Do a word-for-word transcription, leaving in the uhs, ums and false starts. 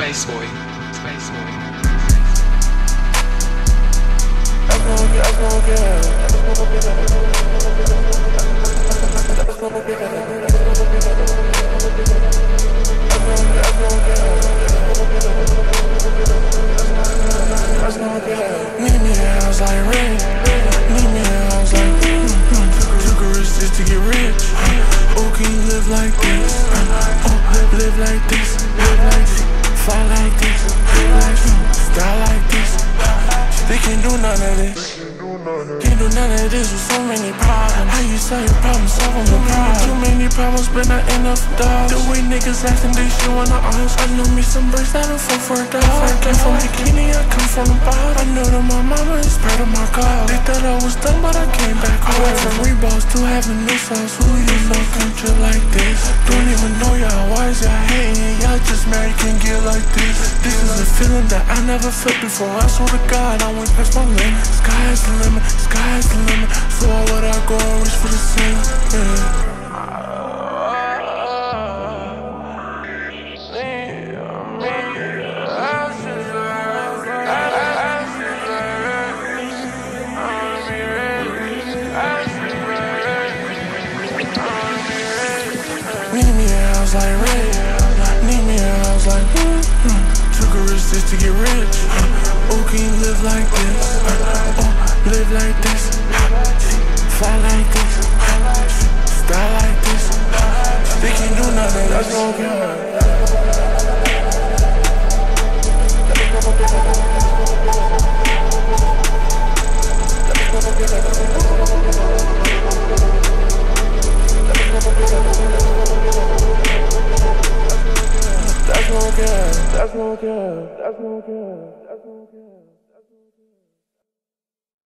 Space Boy, Space Boy. That's no good, that's no good. That's no good, that's no good. Meet me at house like rain. Meet me at house like mm-hmm. Took a risk just to get rich. Oh, can you live like this? Oh, live like this. Live like this. Fly like this. Live like this. Style like this. They can't do none of this. Can't do none of this with so many problems. How you solve your problems, solve them with problems. Too many problems, but not enough dollars. The way niggas acting, they shit wanna ask. I know me some birds that'll fall for a dog. I came from bikini, I come from the bottom. I know that my mama is proud of my God. They thought I was done, but I came back home. I went from Reeboks to having new sauce. Who you know can chill like this? Don't even know y'all, why is y'all hating? Y'all just married, can't get like this. This is a feeling that I never felt before. I swear to God, I went past my limit. Sky's the limit, sky's the limit. So why would I go and reach for the sun? Yeah. Need me a house like red. Need me a house like mm-hmm. Took a risk just to get rich. Oh, can you live like this? Oh, live like this. Fly like this. Style like this. They can't do nothing. That's no good. That's no good. That's no good. That's no good. That's no good.